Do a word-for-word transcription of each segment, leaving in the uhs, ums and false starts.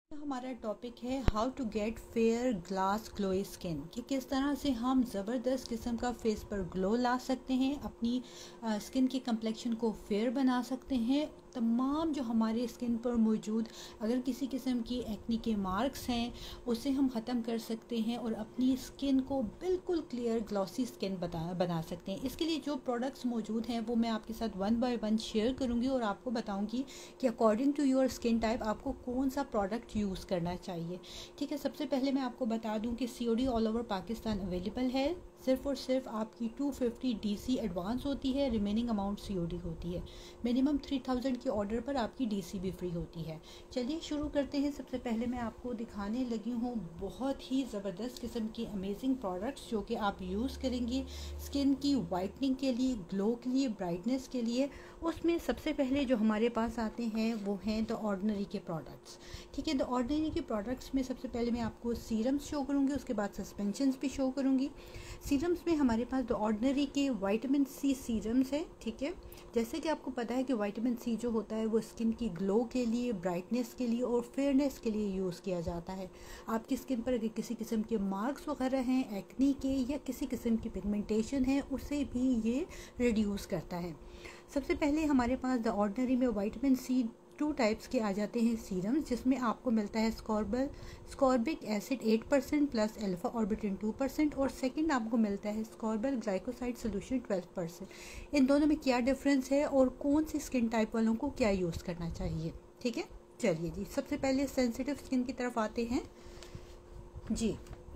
हमारा टॉपिक है how to get fair glass glowy skin, कि किस तरह से हम ज़बरदस्त किस्म का फेस पर ग्लो ला सकते हैं, अपनी स्किन की कम्प्लेक्शन को फेयर बना सकते हैं। तमाम जो हमारे स्किन पर मौजूद अगर किसी किस्म की एक्नी के मार्क्स हैं उसे हम ख़त्म कर सकते हैं और अपनी स्किन को बिल्कुल क्लियर ग्लॉसी स्किन बता बना सकते हैं। इसके लिए जो प्रोडक्ट्स मौजूद हैं वो मैं आपके साथ वन बाय वन शेयर करूंगी और आपको बताऊंगी कि according to your skin type आपको कौन सा प्रोडक्ट यूज़ करना चाहिए। ठीक है, सबसे पहले मैं आपको बता दूं कि C O D all over Pakistan available है। सिर्फ और सिर्फ आपकी two fifty D C advance होती है, remaining amount C O D होती है। मिनिमम थ्री थाउजेंड के ऑर्डर पर आपकी डी सी भी फ्री होती है। चलिए शुरू करते हैं। सबसे पहले मैं आपको दिखाने लगी हूँ बहुत ही ज़बरदस्त किस्म की अमेजिंग प्रोडक्ट्स जो कि आप यूज़ करेंगे स्किन की वाइटनिंग के लिए, ग्लो के लिए, ब्राइटनेस के लिए। उसमें सबसे पहले जो हमारे पास आते हैं वो हैं द ऑर्डिनरी के प्रोडक्ट्स। ठीक है, द ऑर्डिनरी के प्रोडक्ट्स में सबसे पहले मैं आपको सीरम्स शो करूँगी, उसके बाद सस्पेंशंस भी शो करूँगी। सीरम्स में हमारे पास द ऑर्डिनरी के विटामिन सी सीरम्स है। ठीक है, जैसे कि आपको पता है कि विटामिन सी जो होता है वो स्किन की ग्लो के लिए, ब्राइटनेस के लिए और फेयरनेस के लिए यूज़ किया जाता है। आपकी स्किन पर अगर किसी किस्म के मार्क्स वगैरह हैं एक्नी के या किसी किस्म की पिगमेंटेशन है उसे भी ये रिड्यूस करता है। सबसे पहले हमारे पास द ऑर्डिनरी में विटामिन सी टू टाइप्स के आ जाते हैं सीरम्स, जिसमें आपको मिलता है ascorbyl ascorbic acid eight percent plus alpha arbutin two percent और सेकंड आपको मिलता है ascorbyl glycoside solution twelve percent. इन दोनों में क्या डिफरेंस है और कौन सी स्किन टाइप वालों को क्या यूज़ करना चाहिए। ठीक है, चलिए जी, सबसे पहले सेंसिटिव स्किन की तरफ आते हैं जी।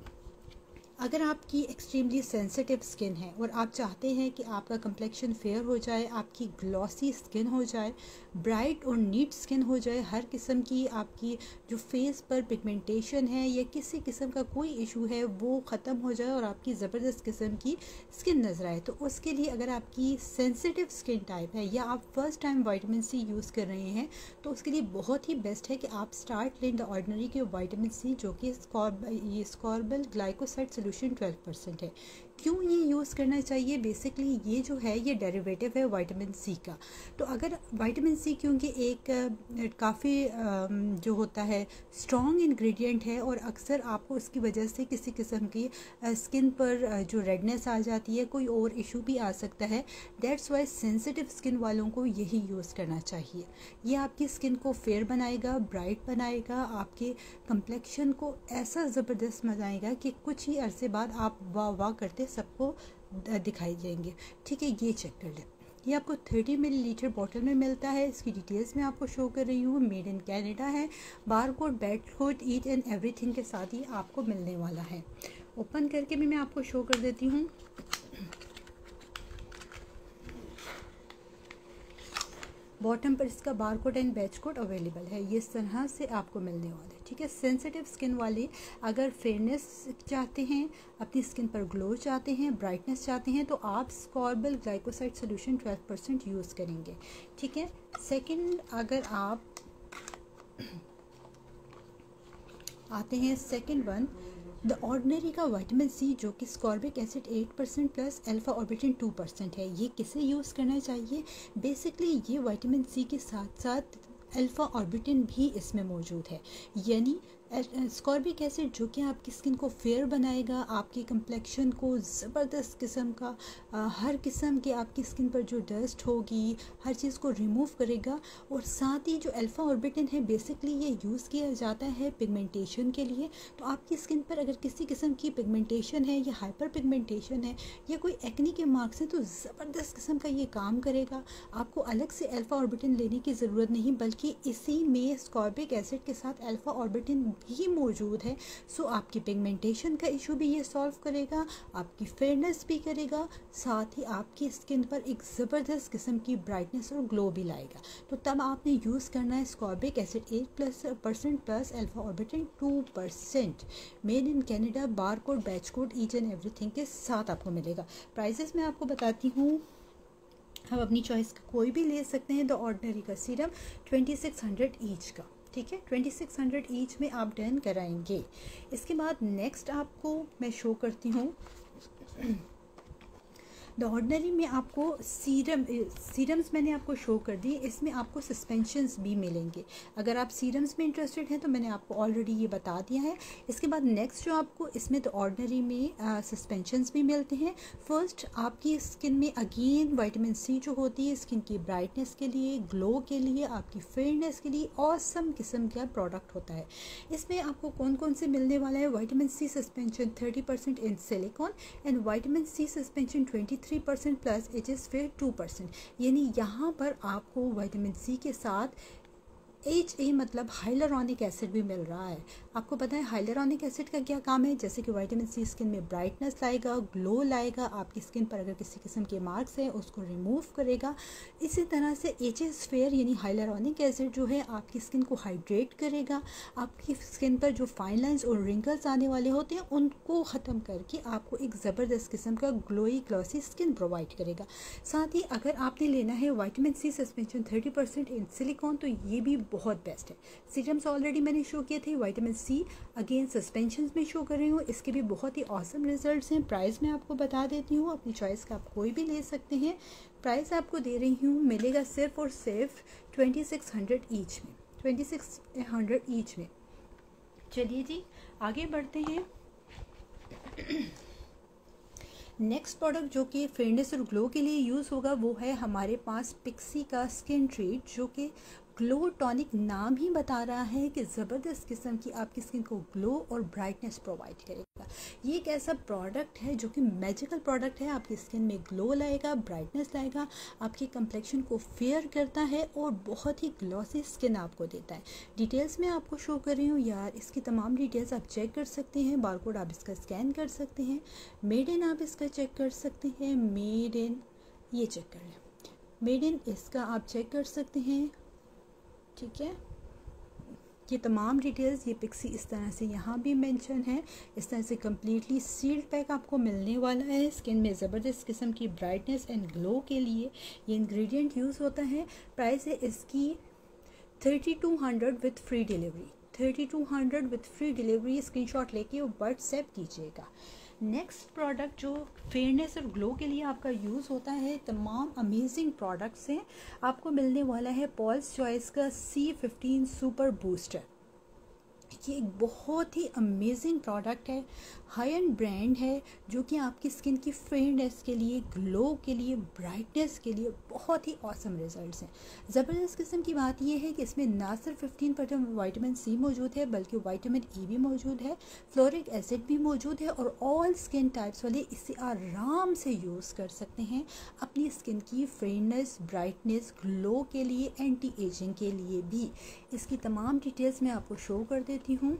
अगर आपकी एक्सट्रीमली सेंसिटिव स्किन है और आप चाहते हैं कि आपका कम्प्लेक्शन फेयर हो जाए, आपकी ग्लॉसी स्किन हो जाए, ब्राइट और नीट स्किन हो जाए, हर किस्म की आपकी जो फेस पर पिगमेंटेशन है या किसी किस्म का कोई इशू है वो ख़त्म हो जाए और आपकी ज़बरदस्त किस्म की स्किन नज़र आए, तो उसके लिए अगर आपकी सेंसिटिव स्किन टाइप है या आप first time vitamin C use कर रहे हैं तो उसके लिए बहुत ही बेस्ट है कि आप स्टार्ट लें द ऑर्डिनरी के विटामिन सी जो कि स्कॉर्ब ये ascorbyl glycoside solution twelve percent है। क्यों ये यूज़ करना चाहिए? बेसिकली ये जो है ये डेरिवेटिव है विटामिन सी का। तो अगर विटामिन सी क्योंकि एक काफ़ी जो होता है स्ट्रॉन्ग इंग्रेडिएंट है और अक्सर आपको उसकी वजह से किसी किस्म की स्किन पर जो रेडनेस आ जाती है, कोई और इशू भी आ सकता है। दैट्स वाई सेंसिटिव स्किन वालों को यही यूज़ करना चाहिए। ये आपकी स्किन को फेयर बनाएगा, ब्राइट बनाएगा, आपके कम्प्लेक्शन को ऐसा ज़बरदस्त बनाएगा कि कुछ ही अरसे बाद आप वाह वाह करते सबको दिखाई देंगे। ठीक है, ये चेक कर लें। ये आपको थर्टी मिलीलीटर बॉटल में मिलता है। इसकी डिटेल्स मैं आपको शो कर रही हूँ। मेड इन कनाडा है। Bar code, bad code, each and everything के साथ ही आपको मिलने वाला है। ओपन करके भी मैं आपको शो कर देती हूँ। बॉटम पर इसका bar code and batch code available है। ये इस तरह से आपको मिलने वाला है। ठीक है, सेंसिटिव स्किन वाले अगर फेयरनेस चाहते हैं, अपनी स्किन पर ग्लो चाहते हैं, ब्राइटनेस चाहते हैं तो आप ascorbyl glycoside solution twelve percent use करेंगे। ठीक है, सेकंड अगर आप आते हैं सेकंड वन द ऑर्डिनरी का विटामिन सी जो कि ascorbic acid eight percent plus alpha arbutin two percent है। ये किसे यूज़ करना चाहिए? बेसिकली ये विटामिन सी के साथ साथ अल्फा ऑर्बिटिन भी इसमें मौजूद है, यानी स्कॉर्बिक एसिड जो कि आपकी स्किन को फेयर बनाएगा, आपकी कम्प्लेक्शन को ज़बरदस्त किस्म का आ, हर किस्म के आपकी स्किन पर जो डस्ट होगी हर चीज़ को रिमूव करेगा। और साथ ही जो अल्फा ऑर्बिटिन है बेसिकली ये यूज़ किया जाता है पिगमेंटेशन के लिए। तो आपकी स्किन पर अगर किसी किस्म की पिगमेंटेशन है या हाइपर पिगमेंटेशन है या कोई एक्नी के मार्क्स हैं तो ज़बरदस्त किस्म का ये काम करेगा। आपको अलग से अल्फा ऑर्बिटिन लेने की ज़रूरत नहीं, बल्कि इसी में स्कॉर्बिक एसिड के साथ अल्फा ऑर्बिटिन भी मौजूद है। सो आपकी पिगमेंटेशन का इशू भी ये सॉल्व करेगा, आपकी फेयरनेस भी करेगा, साथ ही आपकी स्किन पर एक ज़बरदस्त किस्म की ब्राइटनेस और ग्लो भी लाएगा। तो तब आपने यूज़ करना है ascorbic acid eight plus percent plus alpha arbutin two percent. Made in Canada, bar code, batch code, each and everything के साथ आपको मिलेगा। प्राइसेस मैं आपको बताती हूँ। हम अपनी चॉइस का कोई भी ले सकते हैं। द ऑर्डिनरी का serum twenty six hundred each का। ठीक है, ट्वेंटी सिक्स हंड्रेड ईच में आप डन कराएंगे। इसके बाद नेक्स्ट आपको मैं शो करती हूँ द ऑर्डिनरी में आपको सीरम सीरम्स मैंने आपको शो कर दी, इसमें आपको सस्पेंशंस भी मिलेंगे। अगर आप सीरम्स में इंटरेस्टेड हैं तो मैंने आपको ऑलरेडी ये बता दिया है। इसके बाद नेक्स्ट जो आपको इसमें द ऑर्डिनरी में सस्पेंशंस भी मिलते हैं। फर्स्ट आपकी स्किन में अगेन विटामिन सी जो होती है स्किन की ब्राइटनेस के लिए, ग्लो के लिए, आपकी फेयरनेस के लिए ऑसम किस्म का प्रोडक्ट होता है। इसमें आपको कौन कौन से मिलने वाला है? Vitamin C suspension thirty percent in silicone and vitamin C suspension twenty three percent plus H sphere two percent. यानी यहाँ पर आपको विटामिन सी के साथ एच ए मतलब हाइलुरोनिक एसिड भी मिल रहा है। आपको पता है हाइलुरोनिक एसिड का क्या काम है? जैसे कि विटामिन सी स्किन में ब्राइटनेस लाएगा, ग्लो लाएगा, आपकी स्किन पर अगर किसी किस्म के मार्क्स हैं उसको रिमूव करेगा। इसी तरह से एच एस फेयर यानी हाइलुरोनिक एसिड जो है आपकी स्किन को हाइड्रेट करेगा, आपकी स्किन पर जो फाइन लाइंस और रिंकल्स आने वाले होते हैं उनको ख़त्म करके आपको एक ज़बरदस्त किस्म का ग्लोई ग्लॉसी स्किन प्रोवाइड करेगा। साथ ही अगर आपने लेना है vitamin C suspension thirty percent in silicone तो ये भी बहुत बेस्ट है। सीरम्स ऑलरेडी मैंने शो किए थे, विटामिन सी अगेन सस्पेंशन में शो कर रही हूँ, इसके भी बहुत ही ऑसम रिजल्ट्स हैं। प्राइस मैं आपको बता देती हूँ, अपनी चॉइस का आप कोई भी ले सकते हैं। प्राइस आपको दे रही हूँ, मिलेगा सिर्फ और सिर्फ ट्वेंटी सिक्स हंड्रेड ईच में, ट्वेंटी सिक्स हंड्रेड ईच में। चलिए जी आगे बढ़ते हैं। नेक्स्ट प्रोडक्ट जो कि फेयरनेस और ग्लो के लिए यूज़ होगा वो है हमारे पास पिक्सी का स्किन ट्रीट, जो कि ग्लो टॉनिक नाम ही बता रहा है कि ज़बरदस्त किस्म की आपकी स्किन को ग्लो और ब्राइटनेस प्रोवाइड करेगा। ये एक ऐसा प्रोडक्ट है जो कि मैजिकल प्रोडक्ट है, आपकी स्किन में ग्लो लाएगा, ब्राइटनेस लाएगा, आपकी कंप्लेक्शन को फेयर करता है और बहुत ही ग्लॉसी स्किन आपको देता है। डिटेल्स में आपको शो कर रही हूँ यार, इसकी तमाम डिटेल्स आप चेक कर सकते हैं। बारकोड आप इसका स्कैन कर सकते हैं, मेड इन आप इसका चेक कर सकते हैं, मेड इन ये चेक कर लें, मेड इन इसका आप चेक कर सकते हैं। ठीक है, ये तमाम डिटेल्स ये पिक्सी इस तरह से यहाँ भी मेंशन है। इस तरह से कम्प्लीटली सील्ड पैक आपको मिलने वाला है। स्किन में ज़बरदस्त किस्म की ब्राइटनेस एंड ग्लो के लिए ये इंग्रेडिएंट यूज़ होता है। प्राइस है इसकी thirty two hundred with free delivery, thirty two hundred with free delivery. Screenshot लेके व्हाट्सएप कीजिएगा। नेक्स्ट प्रोडक्ट जो फेयरनेस और ग्लो के लिए आपका यूज़ होता है, तमाम अमेजिंग प्रोडक्ट्स हैं। आपको मिलने वाला है पॉल्स चॉइस का सी फिफ्टीन सुपर बूस्टर। ये एक बहुत ही अमेजिंग प्रोडक्ट है, हाई एंड ब्रांड है, जो कि आपकी स्किन की फेयरनेस के लिए, ग्लो के लिए, ब्राइटनेस के लिए बहुत ही ऑसम रिजल्ट्स हैं। ज़बरदस्त किस्म की बात यह है कि इसमें ना सिर्फ फिफ्टीन परसेंट विटामिन सी मौजूद है बल्कि विटामिन ई भी मौजूद है, फ्लोरिक एसिड भी मौजूद है और ऑल स्किन टाइप्स वाले इसे आराम से यूज़ कर सकते हैं अपनी स्किन की फेयरनेस, ब्राइटनेस, ग्लो के लिए, एंटी एजिंग के लिए भी। इसकी तमाम डिटेल्स मैं आपको शो कर देती हूँ।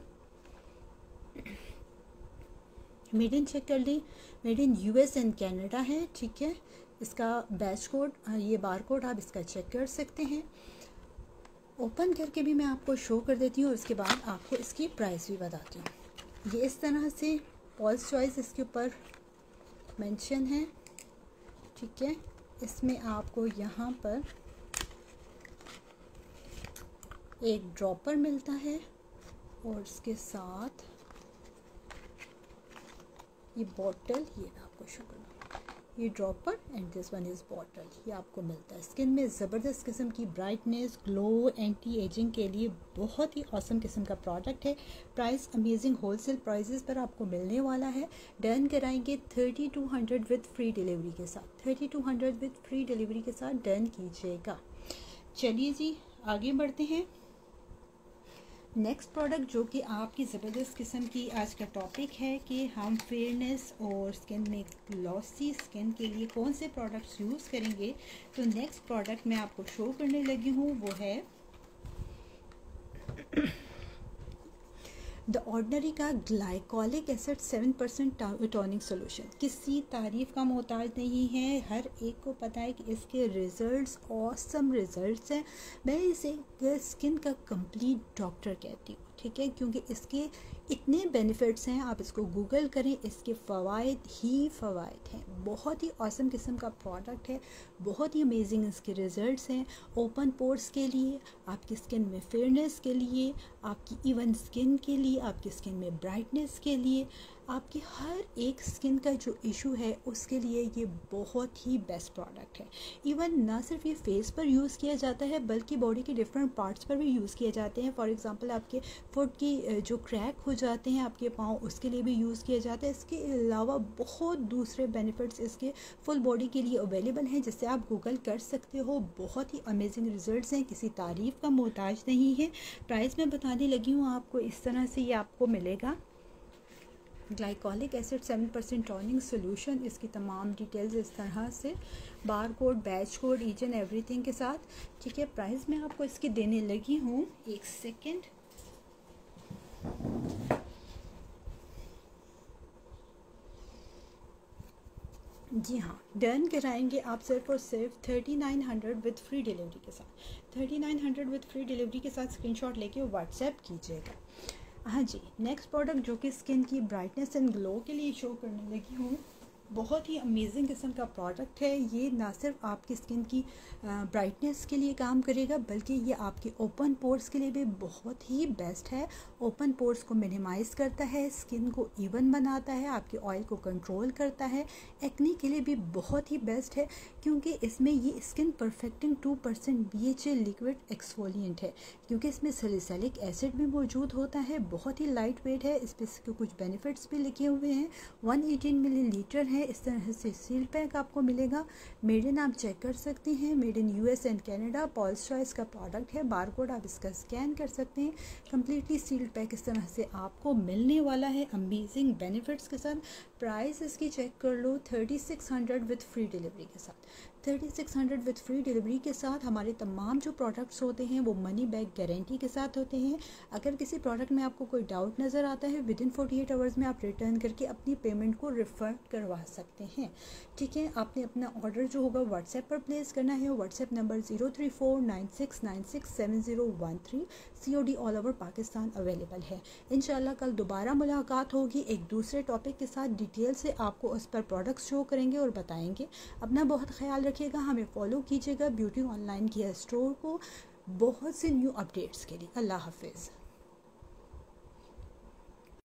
मेड इन चेक कर ली, made in US and Canada है। ठीक है, इसका बैच कोड, ये बार कोड आप इसका चेक कर सकते हैं। ओपन करके भी मैं आपको शो कर देती हूँ और उसके बाद आपको इसकी प्राइस भी बताती हूँ। ये इस तरह से पॉल्स चॉइस इसके ऊपर मेंशन है। ठीक है, इसमें आपको यहाँ पर एक ड्रॉपर मिलता है और इसके साथ ये बॉटल, ये मैं आपको शो करूँ, ये dropper and this one is bottle, ये आपको मिलता है। स्किन में ज़बरदस्त किस्म की ब्राइटनेस, ग्लो, एंटी एजिंग के लिए बहुत ही औसम किस्म का प्रोडक्ट है। प्राइस अमेजिंग होलसेल प्राइसेस पर आपको मिलने वाला है। डन कराएंगे thirty two hundred with free delivery के साथ, thirty two hundred with free delivery के साथ डन कीजिएगा। चलिए जी आगे बढ़ते हैं। नेक्स्ट प्रोडक्ट जो कि आपकी ज़बरदस्त किस्म की आज का टॉपिक है कि हम फेयरनेस और स्किन में ग्लॉसी स्किन के लिए कौन से प्रोडक्ट्स यूज़ करेंगे। तो नेक्स्ट प्रोडक्ट मैं आपको शो करने लगी हूँ वो है द ऑर्डिनरी का glycolic acid seven percent tonic solution. किसी तारीफ़ का मोहताज नहीं है, हर एक को पता है कि इसके रिज़ल्ट्स ऑसम रिज़ल्ट्स हैं। मैं इसे स्किन का कंप्लीट डॉक्टर कहती हूँ। ठीक है, क्योंकि इसके इतने बेनिफिट्स हैं, आप इसको गूगल करें, इसके फ़वाइद ही फ़वाइद हैं। बहुत ही औसम किस्म का प्रोडक्ट है, बहुत ही अमेजिंग इसके रिज़ल्ट्स हैं। ओपन पोर्स के लिए, आपकी स्किन में फेयरनेस के लिए, आपकी इवन स्किन के लिए, आपकी स्किन में ब्राइटनेस के लिए, आपकी हर एक स्किन का जो इशू है उसके लिए ये बहुत ही बेस्ट प्रोडक्ट है। इवन ना सिर्फ ये फेस पर यूज़ किया जाता है बल्कि बॉडी के डिफरेंट पार्ट्स पर भी यूज़ किए जाते हैं। फॉर एग्जांपल आपके फुट की जो क्रैक हो जाते हैं आपके पाँव, उसके लिए भी यूज़ किया जाता है। इसके अलावा बहुत दूसरे बेनिफिट्स इसके फुल बॉडी के लिए अवेलेबल हैं, जिससे आप गूगल कर सकते हो। बहुत ही अमेजिंग रिजल्ट्स हैं, किसी तारीफ़ का मोहताज नहीं है। प्राइस मैं बताने लगी हूँ आपको, इस तरह से ये आपको मिलेगा। Glycolic acid seven percent toning solution, इसकी तमाम डिटेल्स इस तरह से bar code, batch code, each and everything के साथ। ठीक है, प्राइस मैं आपको इसकी देने लगी हूँ, एक सेकेंड। जी हाँ, डन कराएंगे आप सिर्फ और सिर्फ thirty nine hundred with free delivery के साथ। Thirty nine hundred with free delivery के साथ स्क्रीनशॉट लेके व्हाट्सएप कीजिएगा। हाँ जी, नेक्स्ट प्रोडक्ट जो कि स्किन की ब्राइटनेस एंड ग्लो के लिए शो करने लगी हूँ, बहुत ही अमेजिंग किस्म का प्रोडक्ट है। ये ना सिर्फ आपकी स्किन की ब्राइटनेस के लिए काम करेगा बल्कि ये आपके ओपन पोर्स के लिए भी बहुत ही बेस्ट है। ओपन पोर्स को मिनिमाइज़ करता है, स्किन को इवन बनाता है, आपके ऑयल को कंट्रोल करता है। एक्ने के लिए भी बहुत ही बेस्ट है क्योंकि इसमें ये skin perfecting two percent B H A liquid exfoliant है, क्योंकि इसमें सैलिसिलिक एसिड भी मौजूद होता है। बहुत ही लाइट वेट है, इस पर इसके कुछ बेनिफिट्स भी लिखे हुए हैं। वन एटीन मिली लीटर है। इस तरह से सील पैक आपको मिलेगा। मेड इन आप चेक कर सकते हैं, made in US and Canada. Paul's choice का प्रोडक्ट है, बार कोड आप इसका स्कैन कर सकते हैं। कम्प्लीटली सील्ड पैक इस तरह से आपको मिलने वाला है अमेजिंग बेनिफिट्स के साथ। प्राइस इसकी चेक कर लो, thirty six hundred with free delivery के साथ। Thirty six hundred with free delivery के साथ हमारे तमाम जो प्रोडक्ट्स होते हैं वो मनी बैक गारंटी के साथ होते हैं। अगर किसी प्रोडक्ट में आपको कोई डाउट नज़र आता है, within forty eight hours में आप रिटर्न करके अपनी पेमेंट को रिफंड करवा सकते हैं। ठीक है, आपने अपना ऑर्डर जो होगा व्हाट्सएप पर प्लेस करना है। WhatsApp number zero three four nine six nine six seven zero one three. C O D all over Pakistan available है। इंशाल्लाह कल दोबारा मुलाकात होगी एक दूसरे टॉपिक के साथ। डिटेल से आपको उस पर प्रोडक्ट्स शो करेंगे और बताएंगे। अपना बहुत ख्याल रखिएगा, हमें फॉलो कीजिएगा ब्यूटी ऑनलाइन की स्टोर को बहुत से न्यू अपडेट्स के लिए। अल्लाह हाफिज़।